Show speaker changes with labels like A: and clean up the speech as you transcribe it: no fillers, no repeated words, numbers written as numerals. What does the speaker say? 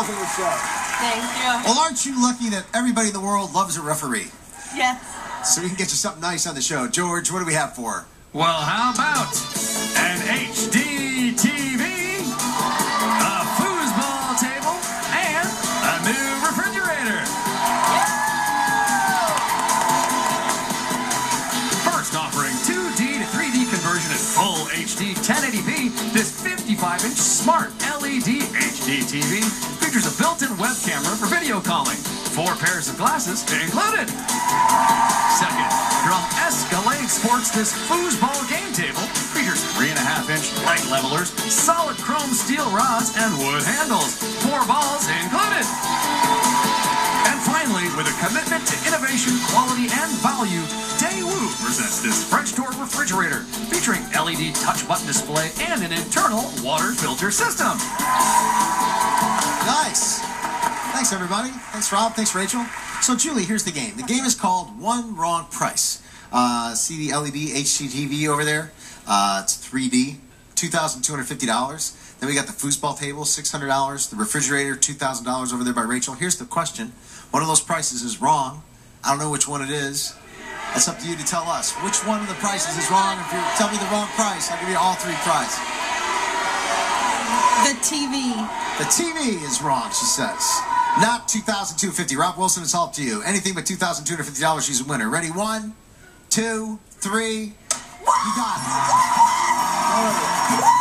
A: welcome to the show.
B: Thank you.
C: Well, aren't you lucky that everybody in the world loves a referee?
B: Yes.
C: So we can get you something nice on the show. George, what do we have for?
D: Well, how about an HD TV, a foosball table, and a new refrigerator? First offering 2D to 3D conversion in full HD 1080p, this 55-inch smart LED HD TV features a built-in web camera for video calling, 4 pairs of glasses included. Second, from Escalade Sports, this foosball game table features 3.5-inch light levelers, solid chrome steel rods, and wood handles, 4 balls included. And finally, with a commitment to innovation, quality, and value, Daewoo presents this French door refrigerator featuring LED touch button display and an internal water filter system.
C: Nice. Thanks, everybody. Thanks, Rob. Thanks, Rachel. So, Julie, here's the game. The game is called One Wrong Price. See the LED HDTV over there? It's 3D, $2,250. Then we got the foosball table, $600. The refrigerator, $2,000 over there by Rachel. Here's the question. One of those prices is wrong. I don't know which one it is. It's up to you to tell us. Which one of the prices is wrong? If you tell me the wrong price, I'll give you all 3 prizes.
B: The TV.
C: The TV is wrong, she says. Not $2,250. Rob Wilson, it's all up to you. Anything but $2,250, she's a winner. Ready? 1, 2, 3. You got it.